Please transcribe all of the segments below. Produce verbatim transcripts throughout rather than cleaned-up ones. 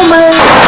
我们。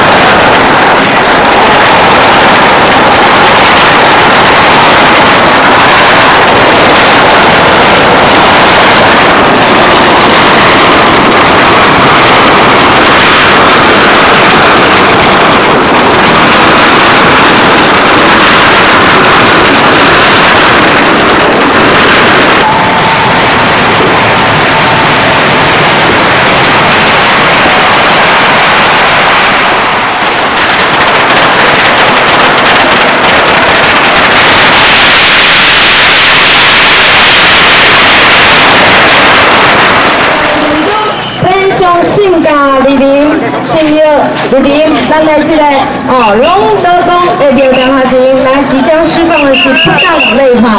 性格里面，性格里面，咱来这个哦，龙德宫的庙堂下前，来即将释放的是不当类炮。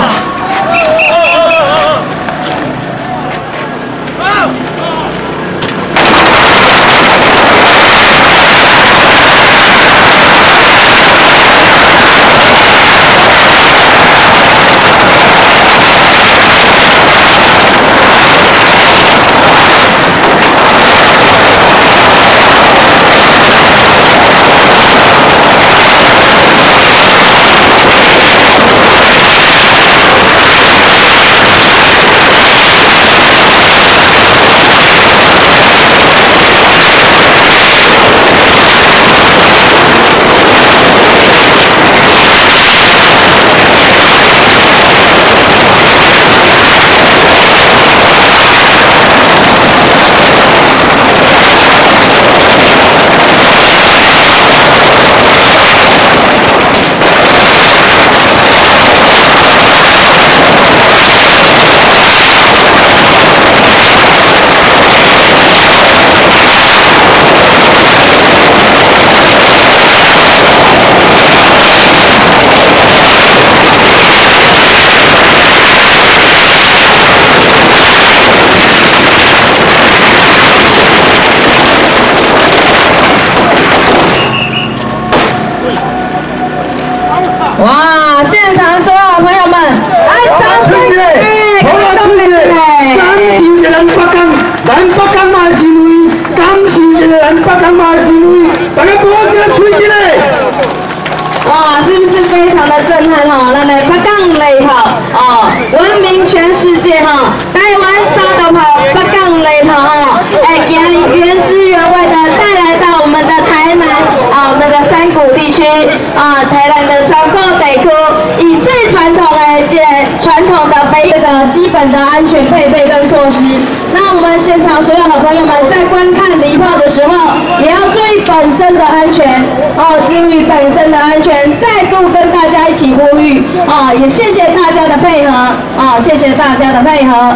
哇！现场所有朋友们，来掌声！哎，感动你嘞！感谢咱北港，咱北港嘛是为，感谢咱北港嘛是为，大家鼓掌吹起来！哇，是不是非常的震撼哈？咱的北港雷炮哦，闻名全世界哈！台湾沙头炮，北港雷炮哈！哎，今日原汁原味的带来到我们的台南啊，我们的山谷地区啊，台南的三个地区，以最传统的这传统的非这个基本的安全配备跟措施。那我们现场所有好朋友们在观看礼炮的时候，也要注意本身的安全哦，注意本身的安全。再度跟大家一起呼吁啊，也谢谢大家的配合啊，谢谢大家的配合。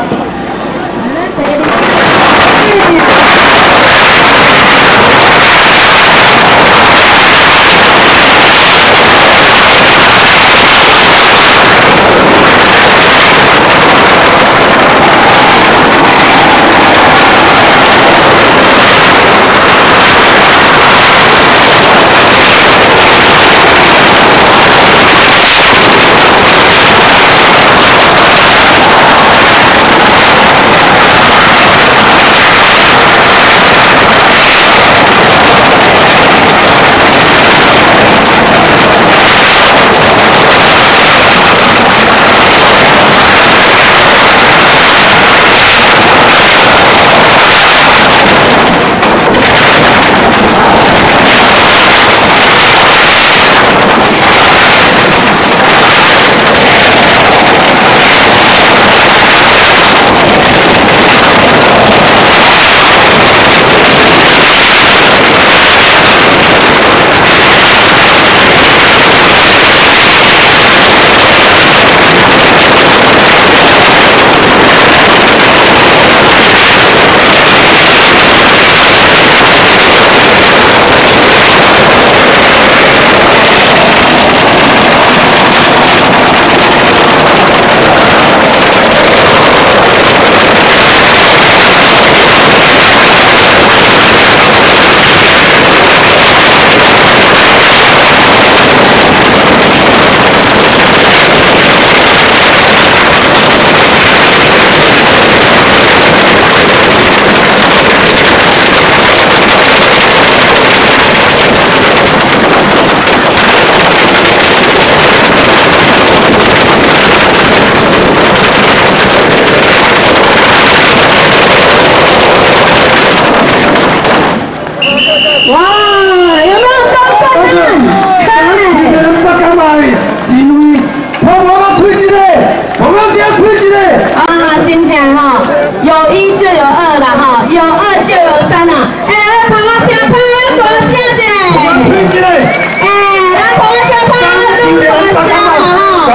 哇，有没有高赞啊？ 嘿，北港嘛，是因为婆婆我吹一个，婆婆先吹一个。 啊，真正哈，有一就有二了哈，有二就有三了。哎，来，婆婆先拍多谢谢。 吹一个。 哎，来，婆婆先拍多多谢哈。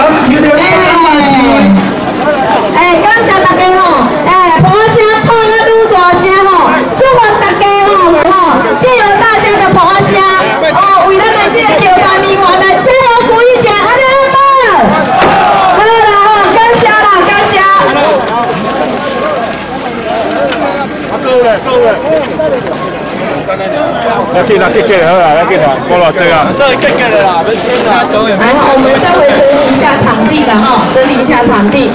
哎，哎，感谢大家吼，哎，婆婆先拍多多谢吼，祝福大家吼吼，借由大家的婆声，哦，为咱的这个桥办年完来加油鼓一下，安尼好吗？好啦吼，感谢啦，感谢。 够了，够了。要紧啦，结结好啦，要紧啦，过了这啊。这结结的啦，没听啦。 来，我们稍微整理一下场地了哈，整理一下场地。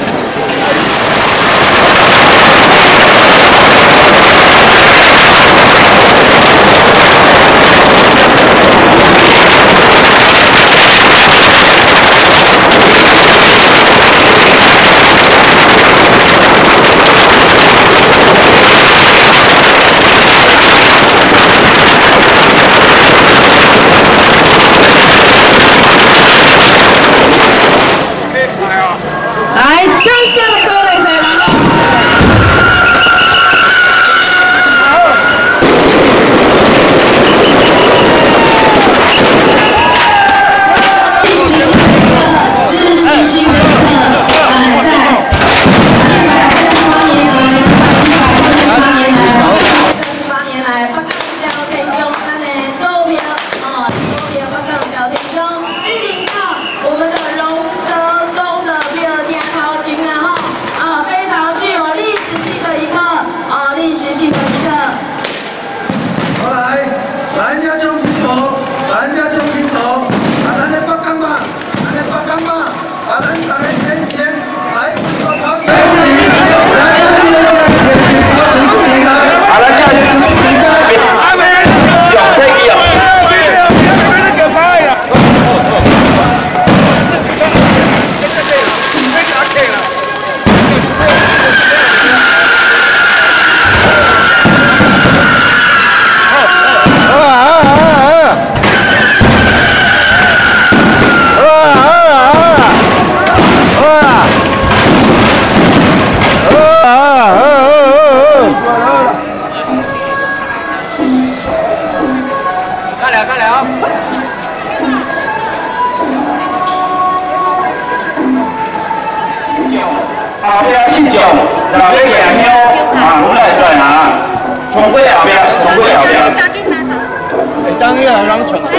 来，江夏的各位再来了。历史性的一刻，历史性的一刻，呃，在一百三十八年来，一百三十八年来，八十八年来，北港朝天宫咱的周边哦，周边北港朝天宫，一直到我们的龙德宫的庙埕头前啊哈，啊，非常具有历史性的一刻，啊，历史性的一刻。 好来，咱家中心头，咱家中心头，啊，咱的北港嘛，咱的北港嘛，啊，咱大家先先来，我跑起来，来，来，第二个，第二个，跑整出名来，啊，来，下一个整出名来，阿妹，有这个有， 后壁信众，然后咧行香，啊，我来出来拿，冲过后壁，冲过后壁。会当去啊，人冲过。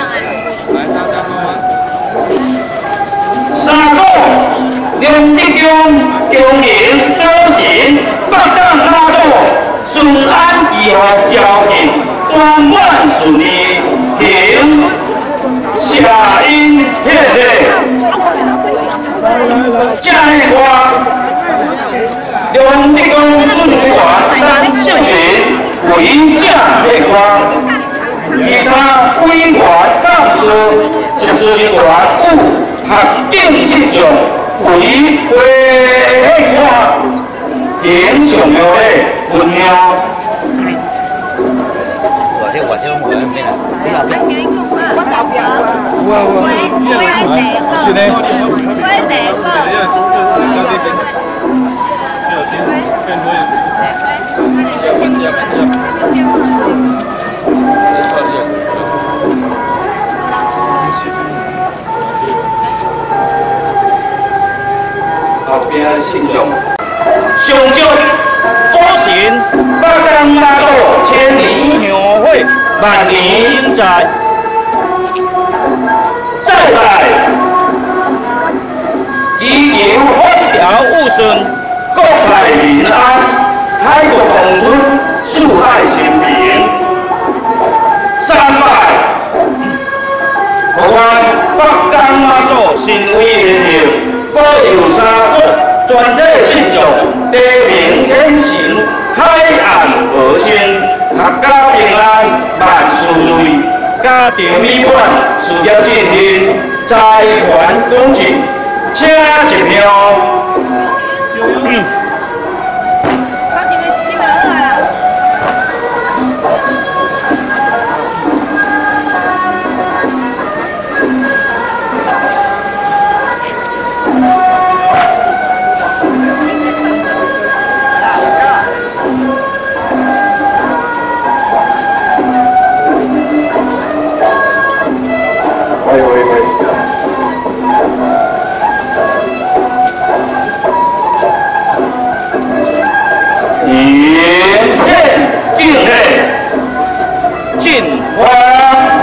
三个梁德强、强营招人，北港妈祖顺安祈福交警，圆满顺利，行下因撇撇。这个歌，梁德强准员咱姓名为这个歌，其他委员教师就是员务合警信众为会看平常要的分享。 我这我是用文面的，你好边？ 我手表，我我我係第一個， 是呢。 我係第一個。 後邊的信眾，上祝祖神北港媽祖千年香會萬年永在。再來，祈求風調雨順，國泰民安，海國同春，樹海清平。三拜，我北港媽祖神威顯現，保佑三國全體信眾地平天行，海岸和親，合家平安，萬事如意。家庭美滿，事業進行，財源廣進，請一票。嗯。 包一個一千萬就好啊啦。 献花。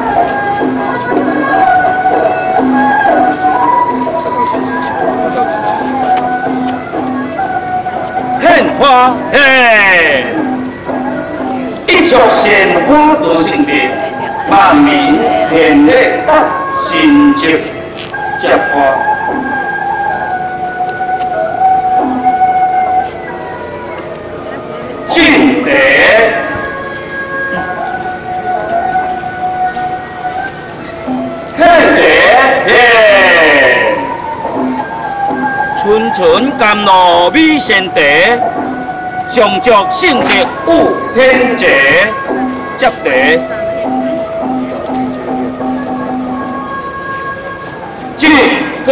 献花，嘿！一束鲜花多性德，万民献礼得心接接花。敬德，献礼，嘿！春春甘露美善茶，上祝圣德有天节，接茶。敬个，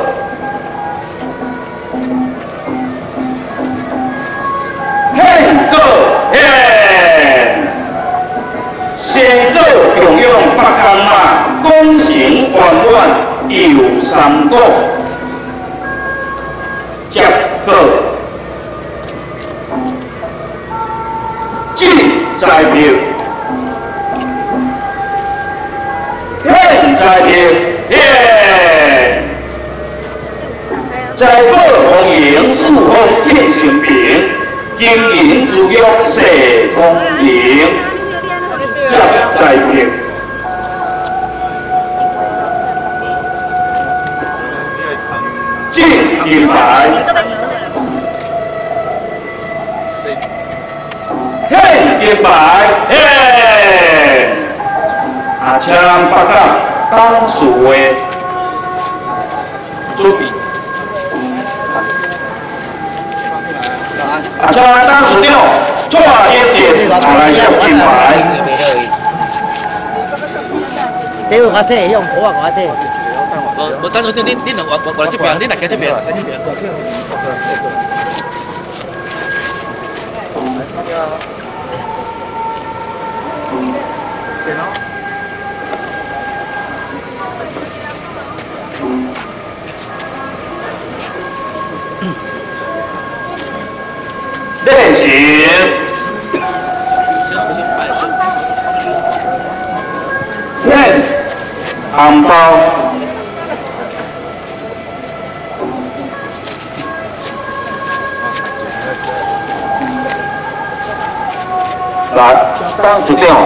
献个，嘿！先做供养北港嘛，功成圆满又三果。接个，敬在票，献在票，耶！在宝红颜，四方铁成平，金银珠玉世通行，接在票。敬金牌，献金牌，嘿！啊，请北港董事会主笔，啊，请董事长蔡一点啊来接金牌。 这个我睇用好啊，我睇。 我我等陣先，你你兩我我我嚟這邊，你嚟嘅這邊，嚟這邊。 練習，練紅包。来，当主调。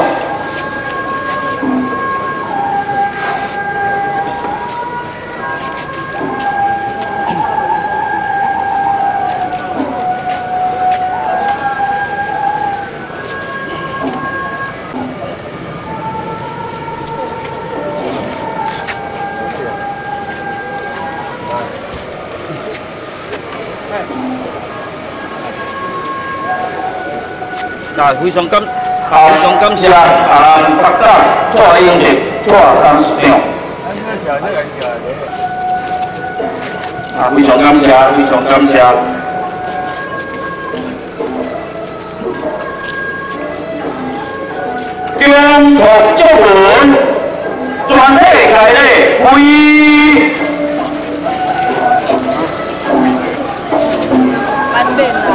那非常感，非常感谢啊，北港蔡英文蔡董事长。啊，非常感谢，非常感谢。中国作文全体开礼，会。 蛮变的。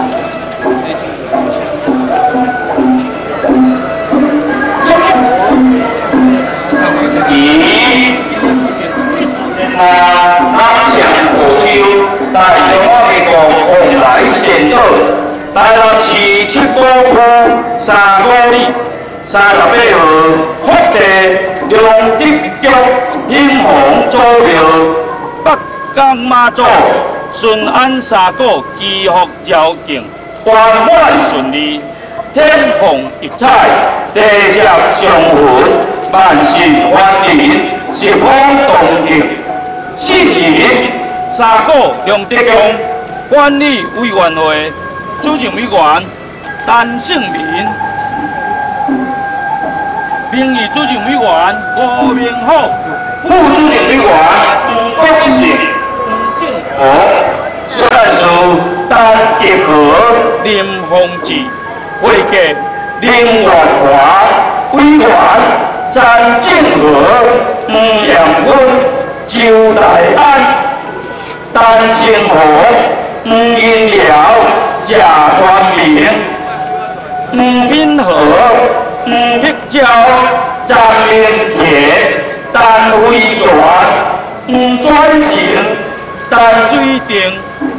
以啊阿祥国修在中华民国往来先做，台南市七股区三公里三十八号福地梁德局兴鸿左右，北港妈祖顺安三个祈福绕境圆满顺利，天虹溢彩，地接祥云。万事欢迎，十方同庆。四日，三个梁德强管理委员会主任委员陈胜民，名誉主任委员吴明虎，副主任委员吴国志、吴正和，小代书陈义和、林宏志，会计林元华委员。詹建和、吴阳温、周大安、陈星河、吴英辽、贾传明、吴品和、 唔剔照，站面铁，但回转，唔转型，但水定，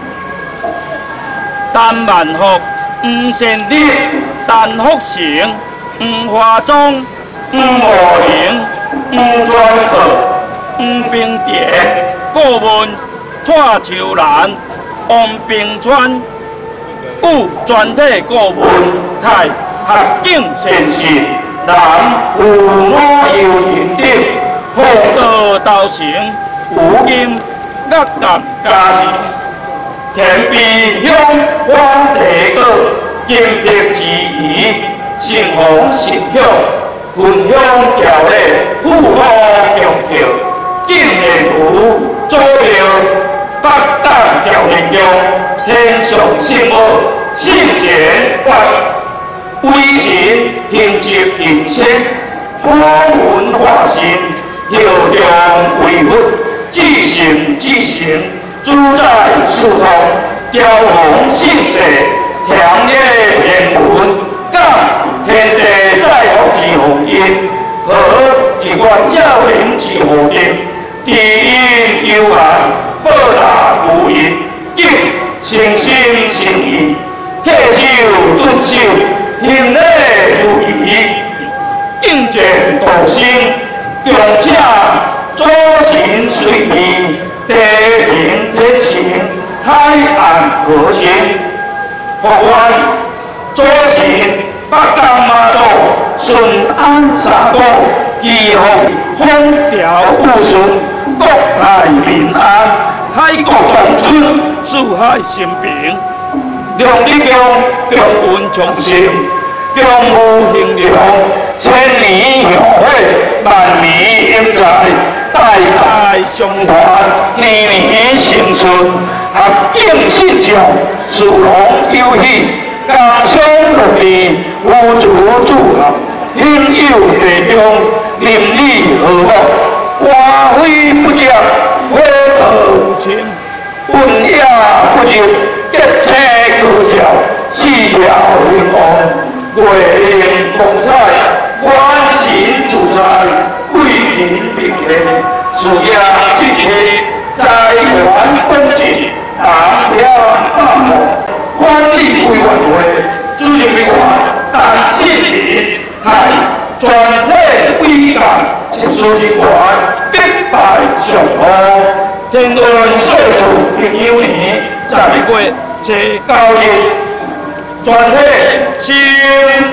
但慢福，唔成立，但福成，唔化妆，唔无形，唔转合，唔并叠，顾问蔡秋兰，王平川。有全体顾问太合境先生，南父母游平等，福道道成，有金乐感家事，天边乡花地果，金德之宜，盛丰盛享，分享条例，富豪强调，敬献图左右，北港条形象。天上圣母，圣贤法，威神行执人生，光文化神，hiệu量维护，至诚至诚，主宰事奉，雕红圣世，强烈言文，感天地在福之福音，和一愿教人之福音，地因幽暗，报答无因，敬。诚心诚意，摕手顿手，行礼如仪，敬虔道生，共请祖神随意，地平天晴，海岸和情，福愿祖神北港妈祖顺安三公，祈福风调雨顺，国泰民安。海国同春，四海升平，良力强，强运长盛，强武兴隆，千年祥火，万年英才，代代相传，年年成顺，合境信上，殊荣有喜，家乡乐利，无主祝福，应有地中，邻里和睦，花飞不绝。花无情，温雅不入，结车高照，四条兴旺，月令光彩，万神自在，贵人平安，事业积极，财源丰盛，大天大福，万里归万会，主人为我，但事情太全体伟大，一丝一环，必败上好。天恩岁数平有年，十月初九日，全体先。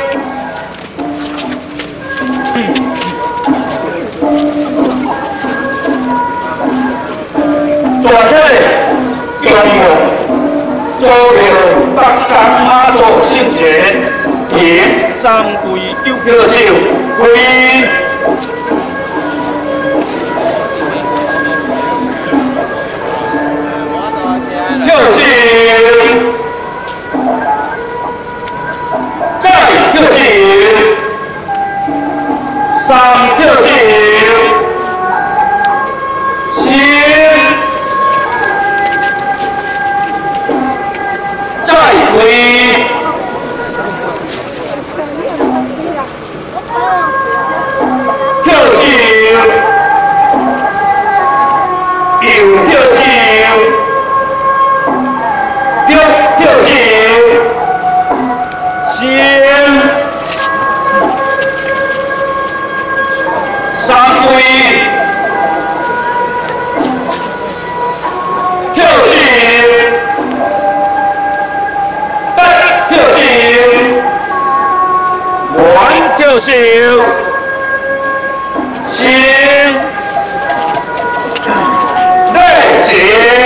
全体恭贺祝贺北港妈祖圣节，迎三跪九叩首，归。跳绳，再跳绳，三跳绳，行，再跪，跳绳，又跳绳。跳跳绳，行，三跪，跳绳，八跳绳，弯跳绳，行，内行。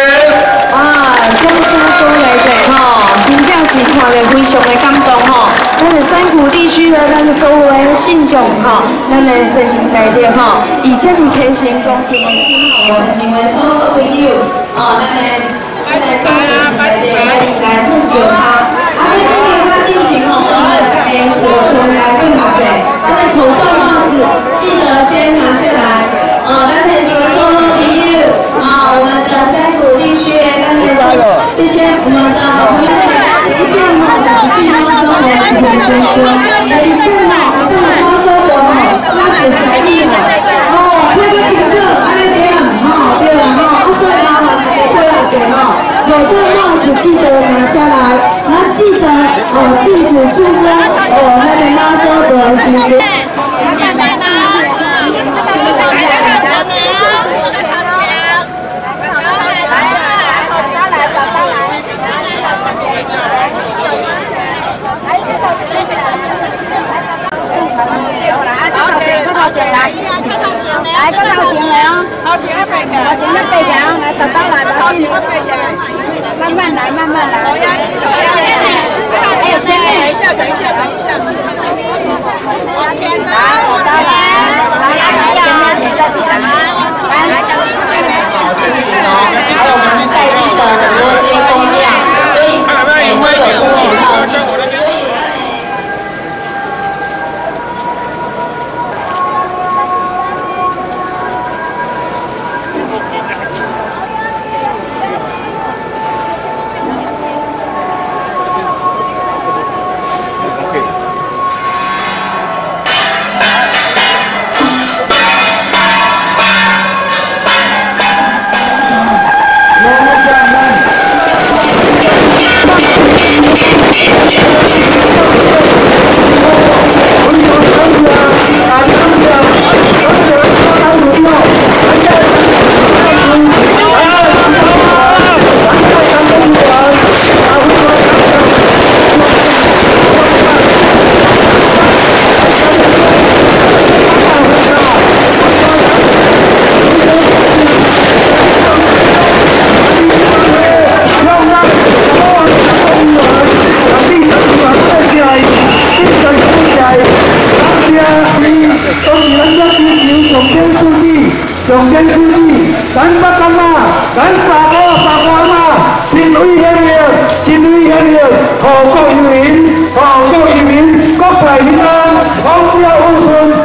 是看了非常的感动吼，咱的山区地区的咱所有的信众吼，咱的神行代表吼，以这样提升公平的心吼，因为所有朋友哦，咱的咱的做神行代表来来护佑他，啊，来护佑他进行吼，我们大家互相来分享者，咱的口罩帽子记得先拿下来，呃，咱的你们所有朋友啊，我们的山区地区的咱的这些我们的朋友。 一定要就是对方生活是很尊重，一定要。 頭前啦，來個頭前嚟哦，頭前一背嘅，頭前一背嘅，來特登來，頭前一背嘅，慢慢來，慢慢來。我要，我要，還有前面，等一下，等一下，等一下。往前來，我到來，來來來，前面你再起來，來來， 还有我们在地的很多些公庙，所以也会有出去绕境，所以。 总监书记，咱北干嘛？咱大哥大官嘛，新女乡了，新女乡了，何国有民，何国有民，国泰民安，康乐无顺。